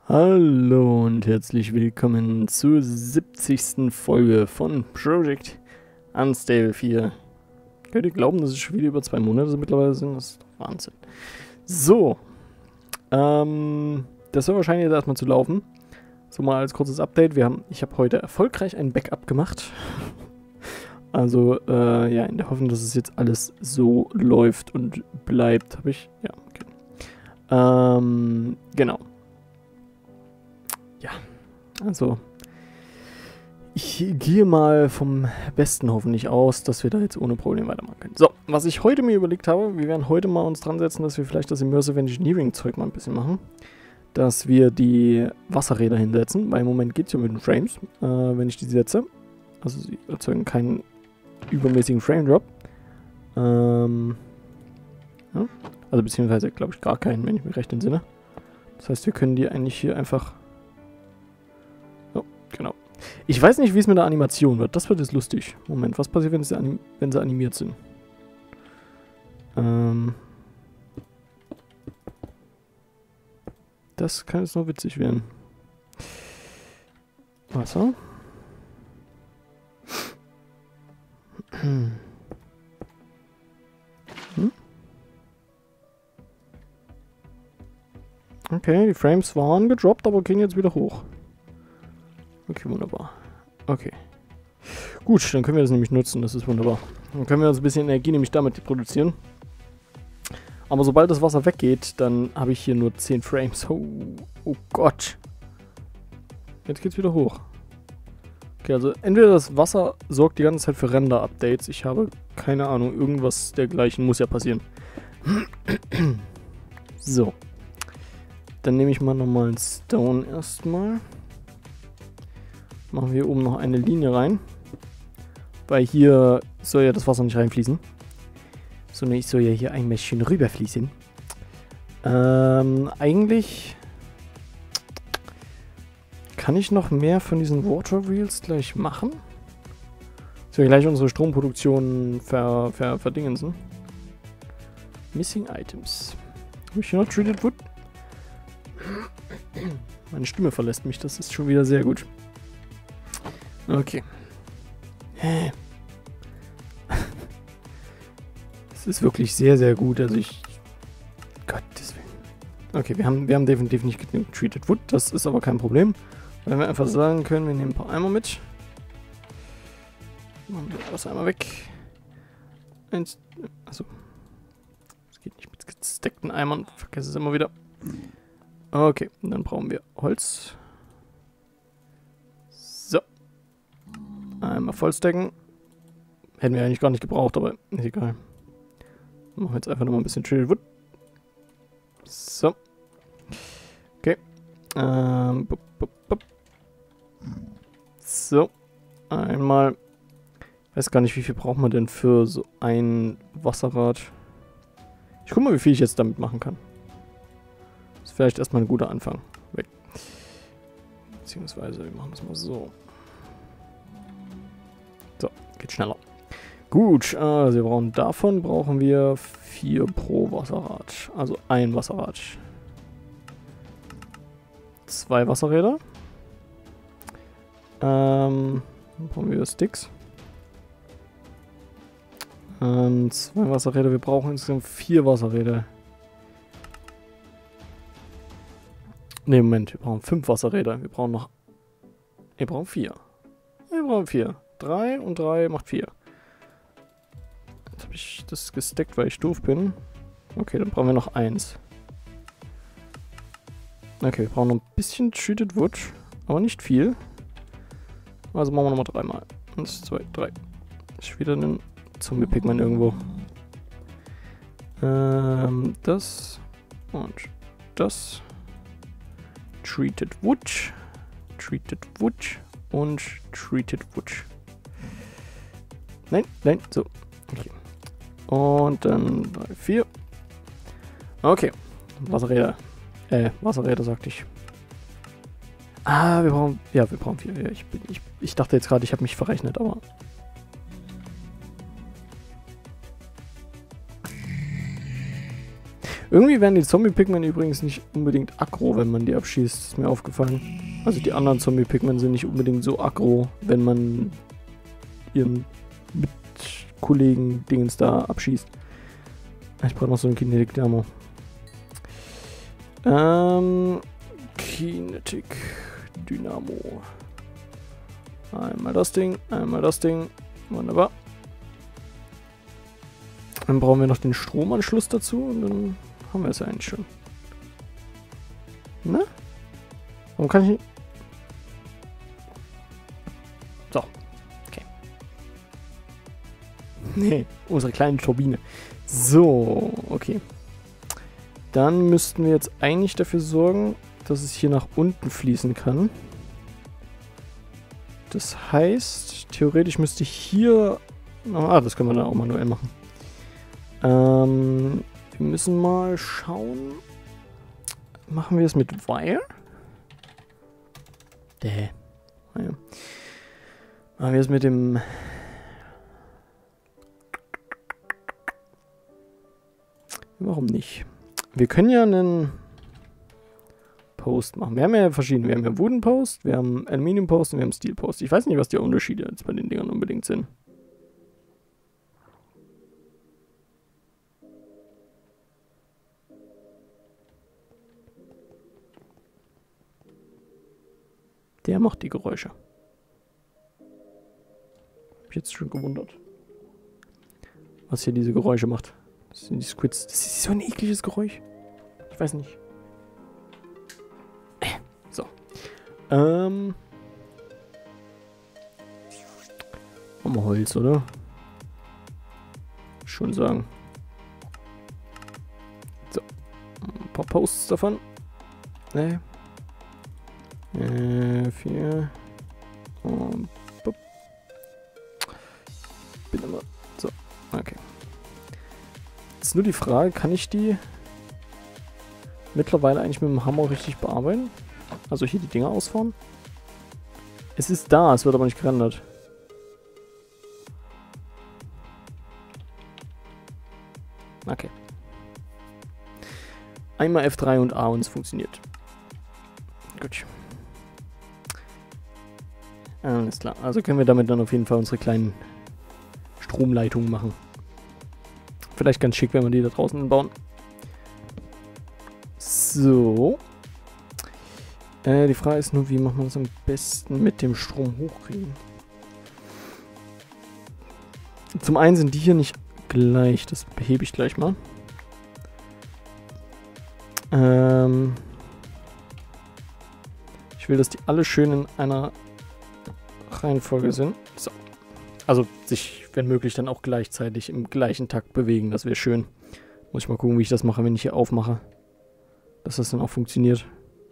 Hallo und herzlich willkommen zur 70. Folge von Project Unstable 4. Könnt ihr glauben, dass es schon wieder über 2 Monate mittlerweile sind? Das ist doch Wahnsinn. So, das soll wahrscheinlich jetzt erstmal zu laufen. So mal als kurzes Update. Ich habe heute erfolgreich ein Backup gemacht. Also, ja, in der Hoffnung, dass es jetzt alles so läuft und bleibt. Habe ich, ja, okay. Genau. Ja, also ich gehe mal vom Besten hoffentlich aus, dass wir da jetzt ohne Probleme weitermachen können. So, was ich heute mir überlegt habe, wir werden heute mal uns dran setzen, dass wir vielleicht das Immersive Engineering Zeug mal ein bisschen machen. Dass wir die Wasserräder hinsetzen, weil im Moment geht es ja mit den Frames, wenn ich die setze. Also sie erzeugen keinen übermäßigen Frame Drop. Ja. Also beziehungsweise glaube ich gar keinen, wenn ich mich recht entsinne. Das heißt, wir können die eigentlich hier einfach... Genau. Ich weiß nicht, wie es mit der Animation wird. Das wird jetzt lustig. Moment, was passiert, wenn sie animiert sind? Das kann jetzt noch witzig werden. Wasser. Okay, die Frames waren gedroppt, aber gehen jetzt wieder hoch. Okay, wunderbar. Okay. Gut, dann können wir das nämlich nutzen, das ist wunderbar. Dann können wir uns ein bisschen Energie nämlich damit produzieren. Aber sobald das Wasser weggeht, dann habe ich hier nur 10 Frames. Oh Gott. Jetzt geht's wieder hoch. Okay, also entweder das Wasser sorgt die ganze Zeit für Render-Updates. Ich habe keine Ahnung, irgendwas dergleichen muss ja passieren. So. Dann nehme ich mal nochmal einen Stone erstmal. Machen wir oben noch eine Linie rein. Weil hier soll ja das Wasser nicht reinfließen. Sondern ich soll ja hier einmal schön rüberfließen. Eigentlich kann ich noch mehr von diesen Water Wheels gleich machen. Dass wir gleich unsere Stromproduktion verdingensen. Missing Items. Habe ich hier noch Treated Wood? Meine Stimme verlässt mich, das ist schon wieder sehr gut. Okay. Das ist wirklich sehr, sehr gut. Also Gottes Willen. Okay, wir haben definitiv nicht genug Treated Wood. Das ist aber kein Problem. Weil wir einfach sagen können, wir nehmen ein paar Eimer mit. Machen wir das einmal weg. Eins. Achso. Das geht nicht mit gestackten Eimern. Vergesse es immer wieder. Okay, und dann brauchen wir Holz. So. Einmal vollstacken. Hätten wir eigentlich gar nicht gebraucht, aber ist egal. Machen wir jetzt einfach nochmal ein bisschen Treated Wood. So. Okay. So. Einmal. Ich weiß gar nicht, wie viel braucht man denn für so ein Wasserrad. Ich guck mal, wie viel ich jetzt damit machen kann. Das ist vielleicht erstmal ein guter Anfang. Weg. Beziehungsweise, wir machen das mal so. So, geht schneller. Gut, also brauchen wir 4 pro Wasserrad. Also ein Wasserrad. 2 Wasserräder. Dann brauchen wir Sticks. 2 Wasserräder. Wir brauchen insgesamt 4 Wasserräder. Ne, Moment, wir brauchen 5 Wasserräder. Wir brauchen 4. Wir brauchen 4. 3 und 3 macht 4. Jetzt habe ich das gestackt, weil ich doof bin. Okay, dann brauchen wir noch 1. Okay, wir brauchen noch ein bisschen Treated Wood, aber nicht viel. Also machen wir nochmal 3 mal. 1, 2, 3. Ist wieder ein Zombie-Pigman irgendwo. Das und das. Treated Wood und Treated Wood. Nein, so. Okay. Und dann 3, 4. Okay. Wasserräder. Wasserräder sagte ich. Wir brauchen 4. Ich dachte jetzt gerade, ich habe mich verrechnet, aber... Irgendwie werden die Zombie-Pigmen übrigens nicht unbedingt aggro, wenn man die abschießt. Ist mir aufgefallen. Also die anderen Zombie-Pigmen sind nicht unbedingt so aggro, wenn man ihren Mitkollegen Dingens da abschießt. Ich brauche noch so einen Kinetic Dynamo. Kinetic Dynamo. Einmal das Ding, einmal das Ding. Wunderbar. Dann brauchen wir noch den Stromanschluss dazu und dann haben wir es ja eigentlich schon. Ne? Warum kann ich nicht... So. Okay. Nee, unsere kleine Turbine. So, okay. Dann müssten wir jetzt eigentlich dafür sorgen, dass es hier nach unten fließen kann. Das heißt, theoretisch müsste ich hier... Ah, das können wir dann auch manuell machen. Wir müssen mal schauen. Machen wir es mit Wire? Ja. Machen wir es mit dem... Warum nicht? Wir können ja einen Post machen. Wir haben ja verschiedene. Wir haben ja Wooden Post, wir haben Aluminium Post und wir haben Steel Post. Ich weiß nicht, was die Unterschiede jetzt bei den Dingern unbedingt sind. Der macht die Geräusche. Hab ich jetzt schon gewundert. Was hier diese Geräusche macht. Das sind die Squids. Das ist so ein ekliges Geräusch. Ich weiß nicht. So. Machen wir Holz, oder? Schon sagen. So. Ein paar Posts davon. Ne. 4. Und bup. Bin immer. So, okay. Jetzt ist nur die Frage, kann ich die mittlerweile eigentlich mit dem Hammer richtig bearbeiten? Also hier die Dinger ausfahren? Es ist da, es wird aber nicht gerendert. Okay. Einmal F3 und A und es funktioniert. Gut. Alles klar. Also können wir damit dann auf jeden Fall unsere kleinen Stromleitungen machen. Vielleicht ganz schick, wenn wir die da draußen bauen. So. Die Frage ist nur, wie machen wir das am besten mit dem Strom hochkriegen? Zum einen sind die hier nicht gleich. Das behebe ich gleich mal. Ich will, dass die alle schön in einer Reihenfolge sind. So. Also sich, wenn möglich, dann auch gleichzeitig im gleichen Takt bewegen. Das wäre schön. Muss ich mal gucken, wie ich das mache, wenn ich hier aufmache. Dass das dann auch funktioniert.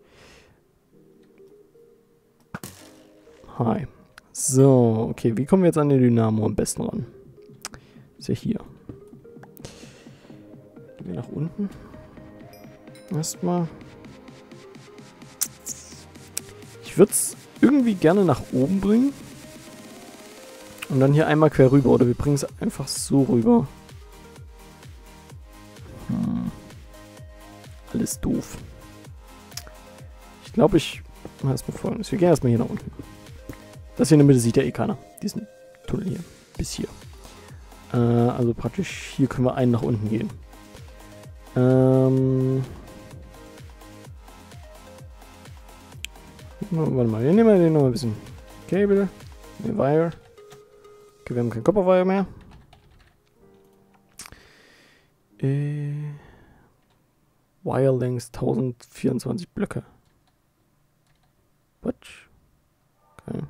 Hi. So, okay. Wie kommen wir jetzt an den Dynamo am besten ran? Ist ja hier. Gehen wir nach unten. Erstmal. Ich würde es irgendwie gerne nach oben bringen. Und dann hier einmal quer rüber. Oder wir bringen es einfach so rüber. Alles doof. Ich glaube, ich mache erstmal Folgendes. Wir gehen erstmal hier nach unten. Das hier in der Mitte sieht ja eh keiner. Diesen Tunnel hier. Bis hier. Also praktisch hier können wir einen nach unten gehen. Warte mal, wir nehmen den noch ein bisschen Cable. Ne, Wire. Okay, wir haben kein Copper-Wire mehr. Wire Length 1024 Blöcke. Quatsch. Okay.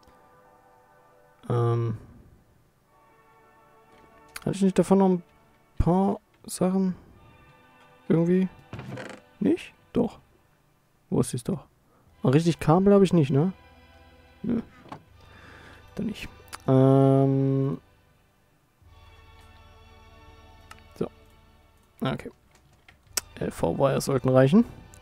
Hatte ich nicht davon noch ein paar Sachen? Irgendwie? Nicht? Doch. Wo ist es doch? Oh, richtig Kabel habe ich nicht, ne? Nö. Dann nicht. So. Okay. LV-Wires sollten reichen.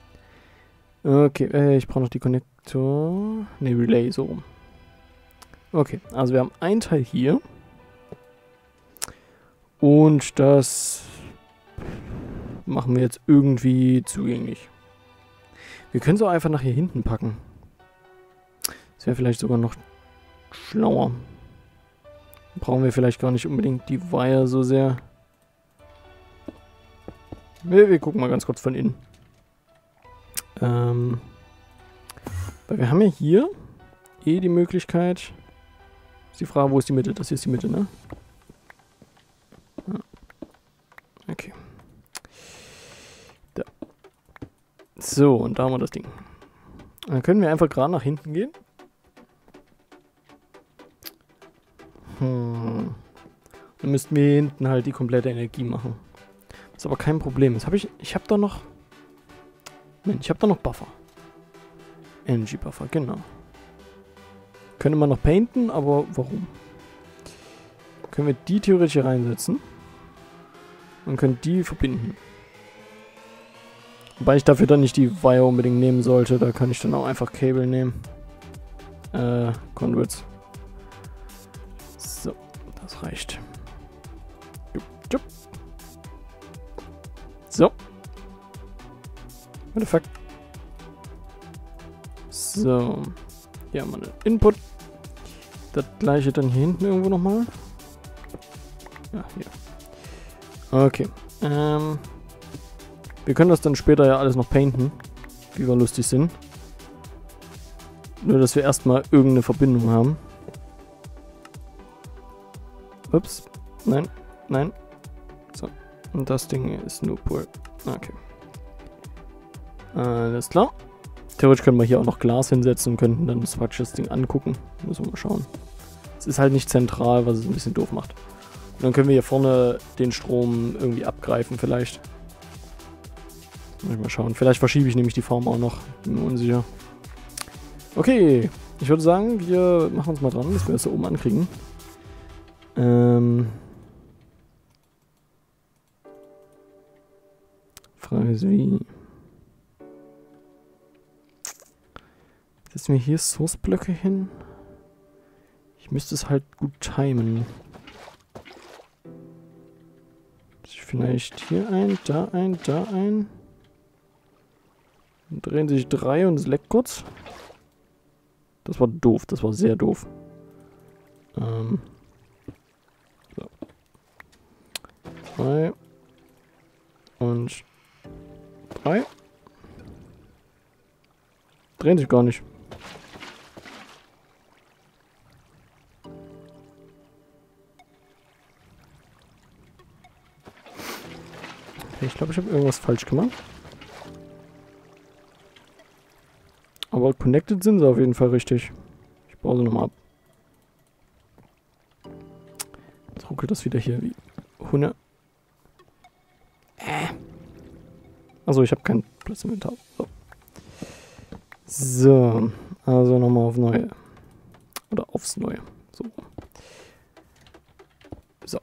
Okay, ich brauche noch die Konnektor. Ne, Relay, so rum. Okay, also wir haben ein Teil hier. Und das machen wir jetzt irgendwie zugänglich. Wir können es auch einfach nach hier hinten packen. Das wäre vielleicht sogar noch schlauer. Brauchen wir vielleicht gar nicht unbedingt die Wire so sehr. Wir gucken mal ganz kurz von innen. Weil wir haben ja hier die Möglichkeit. Ist die Frage, wo ist die Mitte? Das hier ist die Mitte, ne? Ja. Okay. Da. So, und da haben wir das Ding. Dann können wir einfach gerade nach hinten gehen. Dann müssten wir hier hinten halt die komplette Energie machen. Das ist aber kein Problem. Jetzt habe ich habe da noch... Mensch, ich habe da noch Buffer. Energy Buffer, genau. Könnte man noch painten, aber warum? Können wir die theoretisch hier reinsetzen. Und können die verbinden. Wobei ich dafür dann nicht die Wire unbedingt nehmen sollte. Da kann ich dann auch einfach Cable nehmen. Conduits. So, das reicht. Jupp. So. What the fuck? So. Hier haben wir einen Input. Das gleiche dann hier hinten irgendwo nochmal. Ja, hier. Okay. Wir können das dann später ja alles noch painten. Wie wir lustig sind. Nur, dass wir erstmal irgendeine Verbindung haben. Ups. Nein. Nein. So. Und das Ding ist nur pur. Okay. Alles klar. Theoretisch können wir hier auch noch Glas hinsetzen und könnten dann das Ding angucken. Müssen wir mal schauen. Es ist halt nicht zentral, was es ein bisschen doof macht. Und dann können wir hier vorne den Strom irgendwie abgreifen vielleicht. Mal schauen. Vielleicht verschiebe ich nämlich die Form auch noch. Bin mir unsicher. Okay. Ich würde sagen, wir machen uns mal dran, dass wir das da oben ankriegen. Frage ist wie. Setzen wir hier Source-Blöcke hin? Ich müsste es halt gut timen. Vielleicht hier ein, da ein, da ein. Dann drehen sich 3 und es leckt kurz. Das war doof, das war sehr doof. So. 2 und 3. Drehen sich gar nicht. Okay, ich glaube, ich habe irgendwas falsch gemacht. Aber connected sind sie auf jeden Fall richtig. Ich baue sie nochmal ab. Jetzt ruckelt das wieder hier wie Hunde. Also ich habe keinen Platz im Inventar. So, also nochmal auf Neue. Oder aufs Neue. So. So.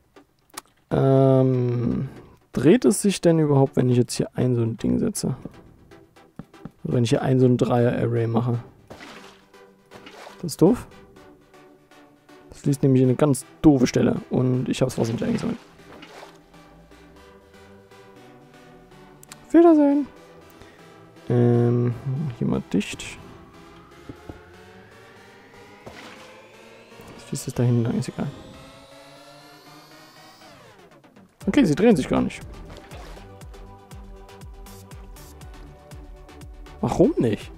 Dreht es sich denn überhaupt, wenn ich jetzt hier ein so ein Ding setze? Also wenn ich hier ein so ein Dreier-Array mache. Das ist doof. Das liest nämlich eine ganz doofe Stelle. Und ich habe es was nicht eingesammelt. Wiedersehen. Hier mal dicht. Wie ist das da hinten? Ist egal. Okay, sie drehen sich gar nicht. Warum nicht?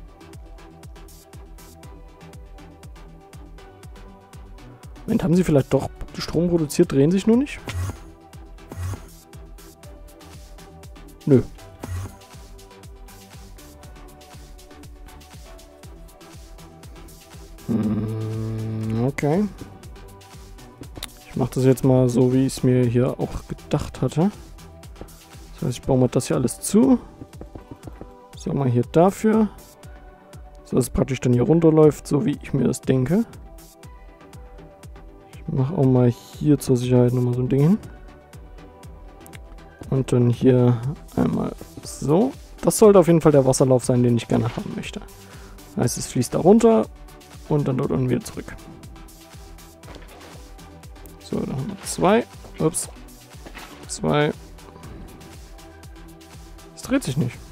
Moment, haben sie vielleicht doch Strom produziert, drehen sich nur nicht? Nö. Okay. Ich mache das jetzt mal so, wie ich es mir hier auch gedacht hatte. Das heißt, ich baue mal das hier alles zu. So, mal hier dafür. So, dass es praktisch dann hier runterläuft, so wie ich mir das denke. Ich mache auch mal hier zur Sicherheit nochmal so ein Ding hin. Und dann hier einmal so. Das sollte auf jeden Fall der Wasserlauf sein, den ich gerne haben möchte. Das heißt, es fließt da runter und dann dort unten wieder zurück. So, dann haben wir 2. Ups. 2. dreht sich nicht.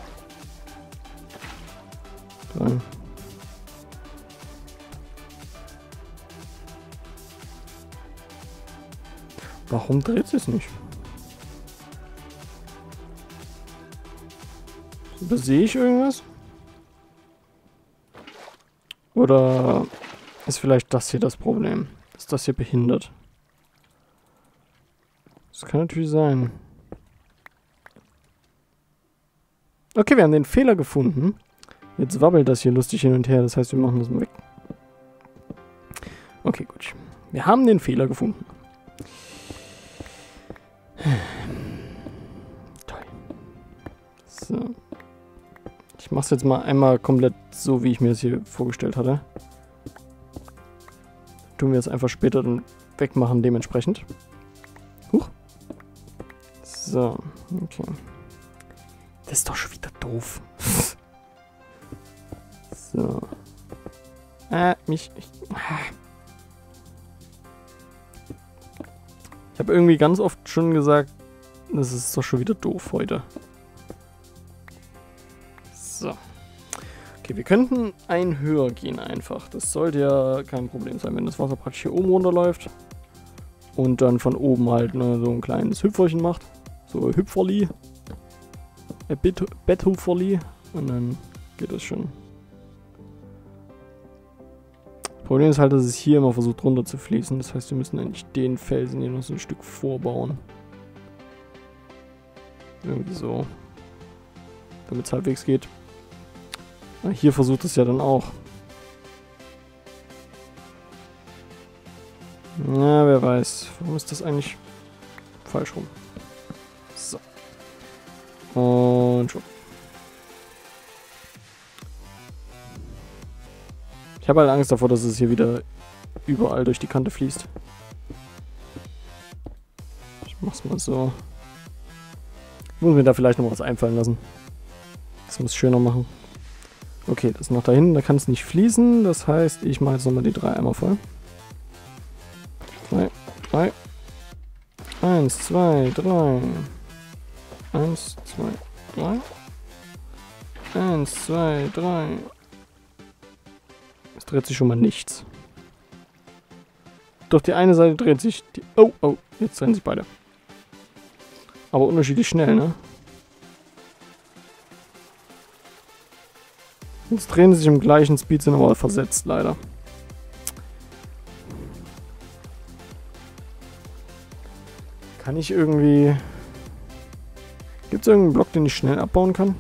3. Warum dreht sich nicht? Übersehe ich irgendwas? Oder ist vielleicht das hier das Problem? Ist das hier behindert? Das kann natürlich sein. Okay, wir haben den Fehler gefunden. Jetzt wabbelt das hier lustig hin und her. Das heißt, wir machen das mal weg. Okay, gut. Wir haben den Fehler gefunden. Toll. So. Ich mache es jetzt mal einmal komplett so, wie ich mir das hier vorgestellt hatte. Tun wir es einfach später dann wegmachen dementsprechend. Huch. So, okay. Das ist doch schon wieder doof. So. Ich habe irgendwie ganz oft schon gesagt, das ist doch schon wieder doof heute. So. Okay, wir könnten ein höher gehen einfach. Das sollte ja kein Problem sein, wenn das Wasser praktisch hier oben runterläuft. Und dann von oben halt ne, so ein kleines Hüpferchen macht. So Hüpferli. Betthüpferli. Und dann geht das schon. Problem ist halt, dass es hier immer versucht runter zu fließen. Das heißt, wir müssen eigentlich den Felsen hier noch so ein Stück vorbauen. Irgendwie so. Damit es halbwegs geht. Hier versucht es ja dann auch. Na, wer weiß. Warum ist das eigentlich falsch rum? So. Und schon. Ich habe halt Angst davor, dass es hier wieder überall durch die Kante fließt. Ich mach's mal so. Ich muss mir da vielleicht noch was einfallen lassen. Das muss schöner machen. Okay, das ist noch da hinten, da kann es nicht fließen. Das heißt, ich mache jetzt nochmal die 3 Eimer voll. 2, 3. 1, 2, 3. 1, 2, 3. 1, 2, 3. Es dreht sich schon mal nichts. Doch die eine Seite dreht sich. Oh, jetzt drehen sich beide. Aber unterschiedlich schnell, ne? Jetzt drehen sie sich im gleichen Speed, sind aber versetzt, leider. Kann ich irgendwie... Gibt es irgendeinen Block, den ich schnell abbauen kann?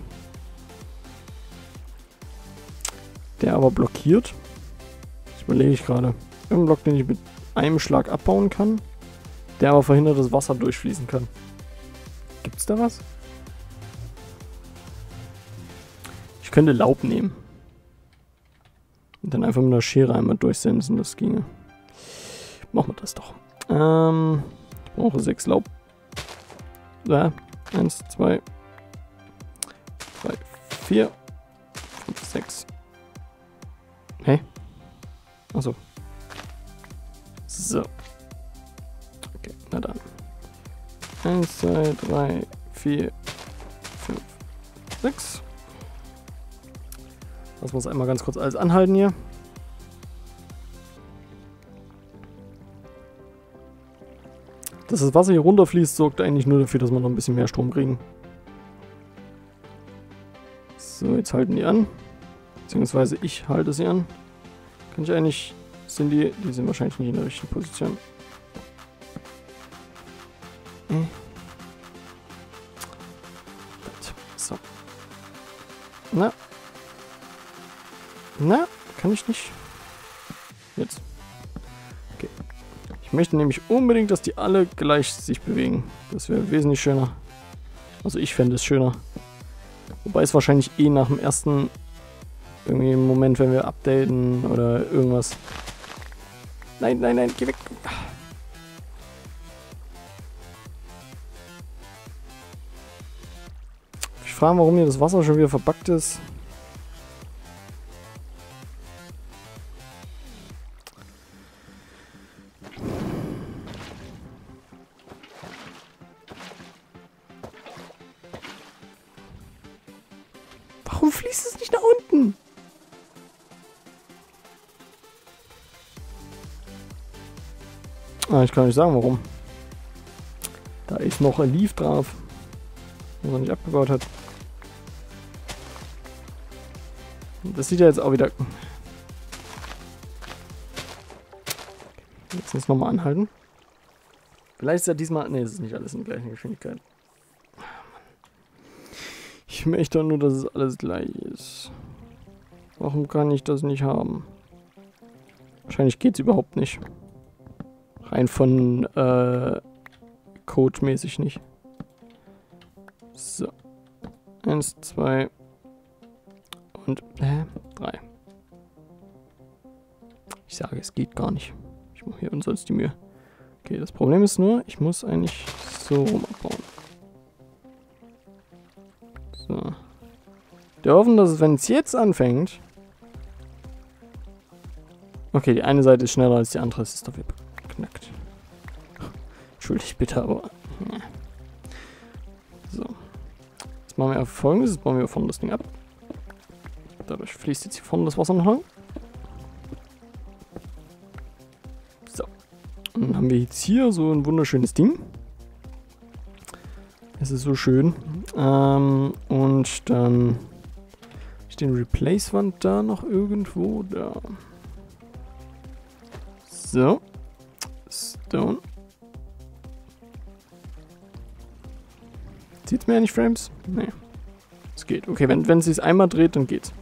Der aber blockiert? Das überlege ich gerade. Irgendeinen Block, den ich mit einem Schlag abbauen kann, der aber verhindert, dass Wasser durchfließen kann. Gibt es da was? Ich könnte Laub nehmen. Und dann einfach mit einer Schere einmal durchsensen, das ginge. Machen wir das doch. Ich brauche 6 Laub. Da. 1, 2, 3, 4, 5, 6. Hä? Achso. So. Okay, na dann. 1, 2, 3, 4, 5, 6. Lassen wir uns einmal ganz kurz alles anhalten hier. Dass das Wasser hier runterfließt, sorgt eigentlich nur dafür, dass wir noch ein bisschen mehr Strom kriegen. So, jetzt halten die an. Beziehungsweise ich halte sie an. Kann ich eigentlich... Die sind wahrscheinlich nicht in der richtigen Position. So. Na, kann ich nicht. Jetzt. Okay. Ich möchte nämlich unbedingt, dass die alle gleich sich bewegen. Das wäre wesentlich schöner. Also ich fände es schöner. Wobei es wahrscheinlich eh nach dem ersten irgendwie im Moment, wenn wir updaten oder irgendwas. Nein, geh weg. Ich frage, warum hier das Wasser schon wieder verbuggt ist. fließt es nicht nach unten? Ah, ich kann nicht sagen, warum. Da ist noch ein Leaf drauf, was er nicht abgebaut hat. Das sieht ja jetzt auch wieder... Jetzt muss ich nochmal anhalten. Vielleicht ist ja diesmal... Ne, es ist nicht alles in der gleichen Geschwindigkeit. Ich möchte doch nur, dass es alles gleich ist. Warum kann ich das nicht haben? Wahrscheinlich geht es überhaupt nicht. Rein von Code-mäßig nicht. So. 1, 2 und 3. Ich sage, es geht gar nicht. Ich mache hier umsonst die Mühe. Okay, das Problem ist nur, ich muss eigentlich so rum abbauen. So. Wir hoffen, dass es, wenn es jetzt anfängt... Okay, die eine Seite ist schneller als die andere. Es ist doch wieder beknackt. Entschuldigt bitte, aber... Ja. So. Jetzt machen wir Folgendes. Jetzt bauen wir vorne das Ding ab. Dadurch fließt jetzt hier vorne das Wasser noch lang. So. Und dann haben wir jetzt hier so ein wunderschönes Ding. Es ist so schön. Und dann... Steht eine Replace-Wand da noch irgendwo? Da. So. Stone. Sieht's mir ja nicht, Frames? Nee. Es geht. Okay, wenn es sich einmal dreht, dann geht's.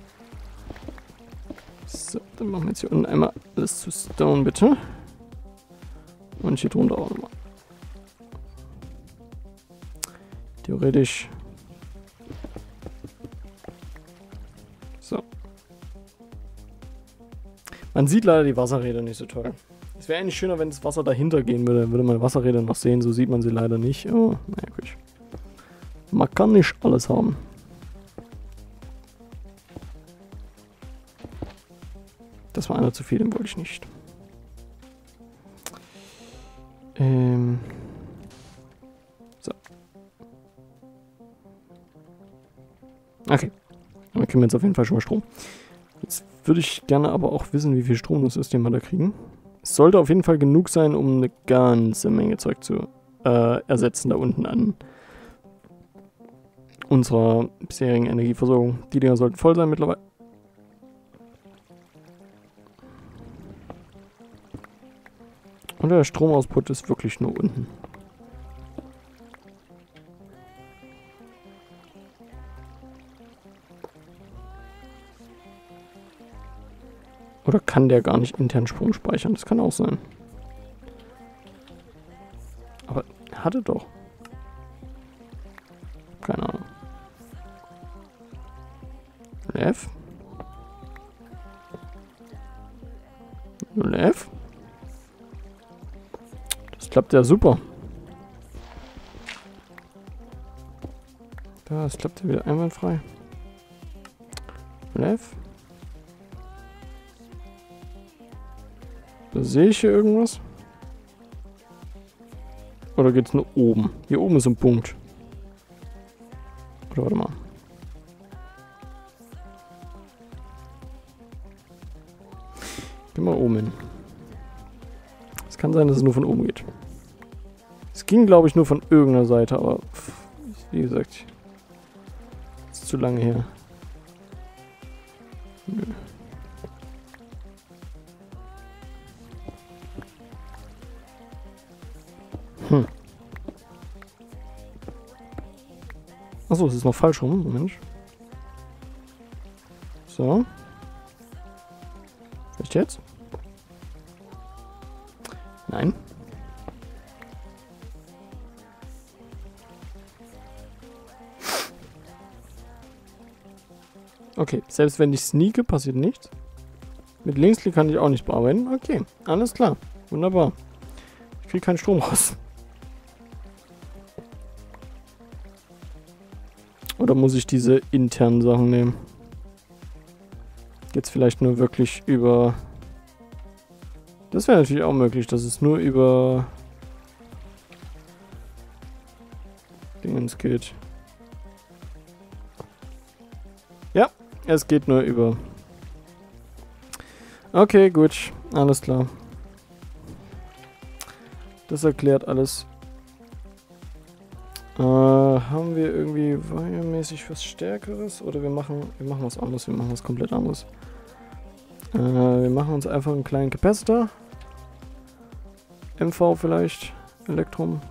So, dann machen wir jetzt hier unten einmal alles zu Stone, bitte. Und hier drunter auch nochmal. Theoretisch. So. Man sieht leider die Wasserräder nicht so toll. Es wäre eigentlich schöner, wenn das Wasser dahinter gehen würde. Dann würde man Wasserräder noch sehen. So sieht man sie leider nicht. Oh, naja, gut. Man kann nicht alles haben. Das war einer zu viel, den wollte ich nicht. So. Okay. Dann kriegen wir jetzt auf jeden Fall schon mal Strom. Jetzt würde ich gerne aber auch wissen, wie viel Strom das System wir da kriegen. Es sollte auf jeden Fall genug sein, um eine ganze Menge Zeug zu ersetzen da unten an unserer bisherigen Energieversorgung. Die Dinger sollten voll sein mittlerweile. Und der Stromausputt ist wirklich nur unten. Oder kann der gar nicht intern Strom speichern? Das kann auch sein. Aber er hatte doch. Keine Ahnung. F. 0F. Das klappt ja super. Das klappt ja wieder einwandfrei. 0F. Da sehe ich hier irgendwas. Oder geht es nur oben? Hier oben ist ein Punkt. Oder warte mal. Geh mal oben hin. Es kann sein, dass es nur von oben geht. Es ging, glaube ich, nur von irgendeiner Seite, aber wie gesagt, ist zu lange her. Nö. Achso, es ist noch falsch rum. Moment. So. Vielleicht jetzt? Nein. Okay, selbst wenn ich sneake, passiert nichts. Mit Linksklick kann ich auch nicht bearbeiten. Okay, alles klar. Wunderbar. Ich kriege keinen Strom raus. Oder muss ich diese internen Sachen nehmen? Geht's vielleicht nur wirklich über... Das wäre natürlich auch möglich, dass es nur über... Dingens geht. Ja, Es geht nur über... Okay, gut. Alles klar. Das erklärt alles. Haben wir irgendwie wiremäßig was Stärkeres? Oder wir machen was anderes. Wir machen was komplett anderes. Wir machen uns einfach einen kleinen Capacitor. MV vielleicht. Elektrum.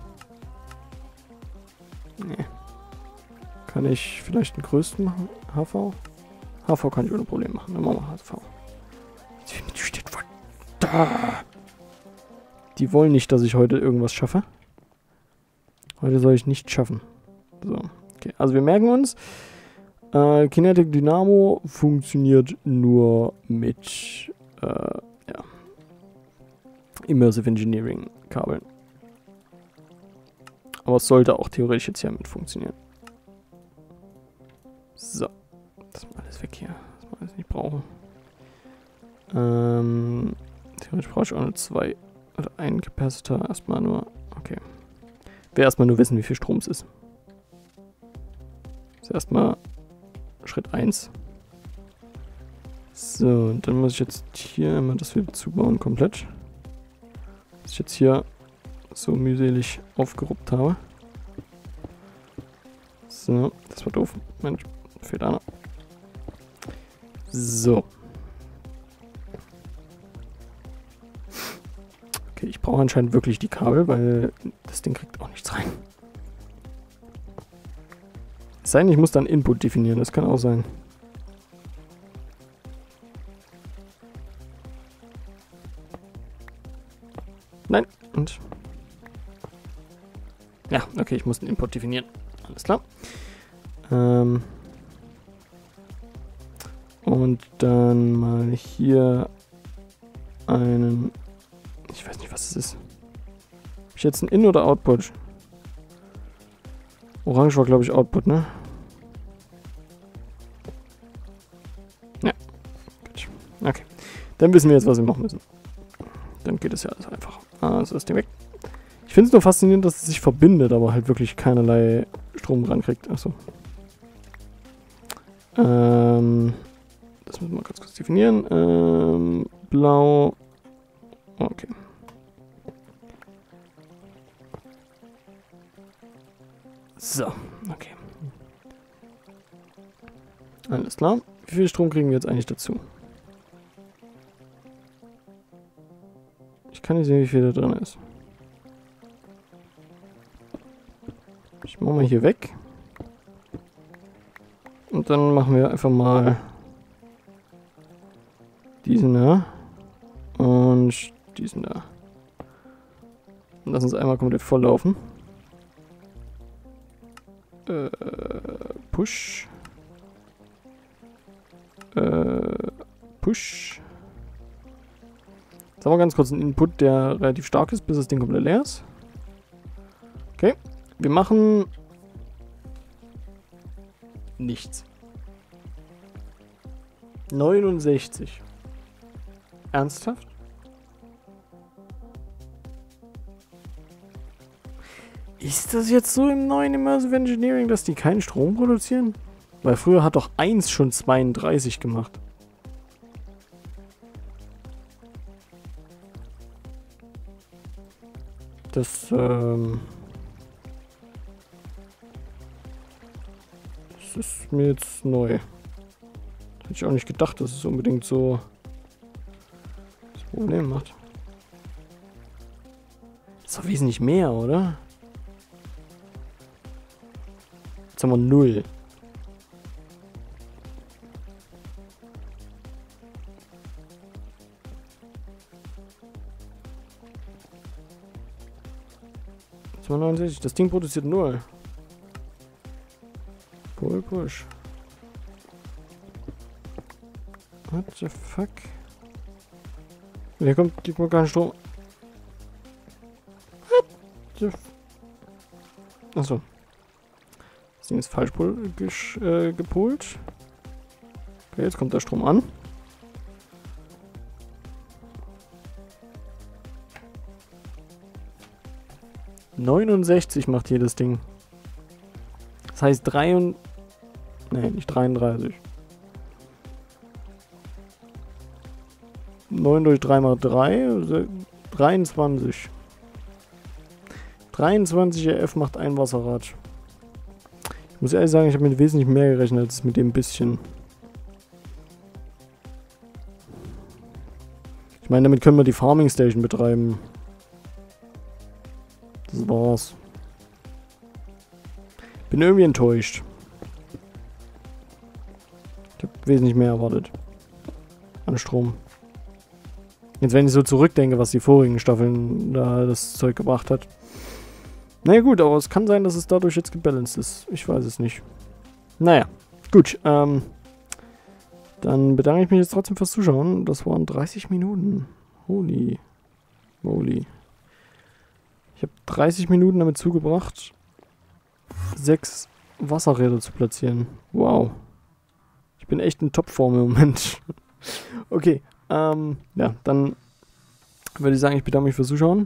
Nee. Kann ich vielleicht einen größten machen? HV? HV kann ich ohne Problem machen. Dann machen wir HV. Die wollen nicht, dass ich heute irgendwas schaffe. Heute soll ich nicht schaffen. So, okay. Also wir merken uns, Kinetic Dynamo funktioniert nur mit ja, Immersive Engineering Kabeln. Aber es sollte auch theoretisch jetzt hier mit funktionieren. So. Das ist alles weg hier. Das wir alles nicht brauchen. Theoretisch brauche ich auch nur 2 oder einen Capacitor. Erstmal nur. Okay. Ich will erstmal nur wissen, wie viel Strom es ist. Das ist erstmal Schritt 1. So, und dann muss ich jetzt hier immer das wieder zubauen komplett. Was ich jetzt hier so mühselig aufgeruppt habe. So, das war doof. Mensch, fehlt einer. So. Okay, ich brauche anscheinend wirklich die Kabel, weil das Ding kriegt auch nichts rein. Es sei denn, ich muss dann Input definieren, das kann auch sein. Nein, und... Ja, okay, ich muss den Input definieren. Alles klar. Und dann mal hier einen... Ich weiß nicht, was es ist. Habe ich jetzt einen In- oder Output? Orange war, glaube ich, Output, ne? Ja. Gut. Okay. Dann wissen wir jetzt, was wir machen müssen. Dann geht es ja alles einfach. Also ist Ding weg. Ich finde es nur faszinierend, dass es sich verbindet, aber halt wirklich keinerlei Strom rankriegt. Achso. Das müssen wir ganz kurz definieren. Blau. Okay. So, okay. Alles klar. Wie viel Strom kriegen wir jetzt eigentlich dazu? Ich kann nicht sehen, wie viel da drin ist. Ich mache mal hier weg. Und dann machen wir einfach mal diesen da. Und diesen da. Und lass uns einmal komplett voll laufen. Push. Push. Jetzt haben wir ganz kurz einen Input, der relativ stark ist, bis das Ding komplett leer ist. Okay. Wir machen nichts. 69. Ernsthaft? Ist das jetzt so im neuen Immersive Engineering, dass die keinen Strom produzieren? Weil früher hat doch 1 schon 32 gemacht. Das ist mir jetzt neu. Hätte ich auch nicht gedacht, dass es unbedingt so das Problem macht. Das ist doch wesentlich mehr, oder? Jetzt haben wir 0. Das Ding produziert 0. Pull, push. What the fuck? Hier gibt mir keinen Strom. What the Achso. Das Ding ist falsch gepolt. Okay, jetzt kommt der Strom an. $69 macht jedes Ding. Das heißt 3 und... Ne, nicht 33. 9 durch 3 mal 3. 23. 23 RF macht ein Wasserrad. Ich muss ehrlich sagen, ich habe mit wesentlich mehr gerechnet als mit dem bisschen. Ich meine, damit können wir die Farming Station betreiben. Das war's. Bin irgendwie enttäuscht. Ich habe wesentlich mehr erwartet. An Strom. Jetzt, wenn ich so zurückdenke, was die vorigen Staffeln da das Zeug gebracht hat. Naja gut, aber es kann sein, dass es dadurch jetzt gebalanced ist. Ich weiß es nicht. Naja, gut. Dann bedanke ich mich jetzt trotzdem fürs Zuschauen. Das waren 30 Minuten. Holy moly. Ich habe 30 Minuten damit zugebracht, 6 Wasserräder zu platzieren. Wow. Ich bin echt in Topform im Moment. Okay, ja, dann würde ich sagen, ich bedanke mich fürs Zuschauen.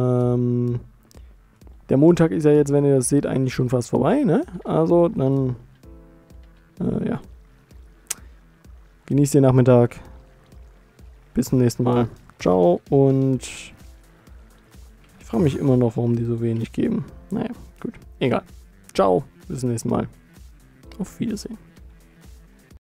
Der Montag ist ja jetzt, wenn ihr das seht, eigentlich schon fast vorbei, ne? Also, dann, ja. Genießt den Nachmittag. Bis zum nächsten Mal. Ciao und ich frage mich immer noch, warum die so wenig geben. Naja, gut. Egal. Ciao. Bis zum nächsten Mal. Auf Wiedersehen.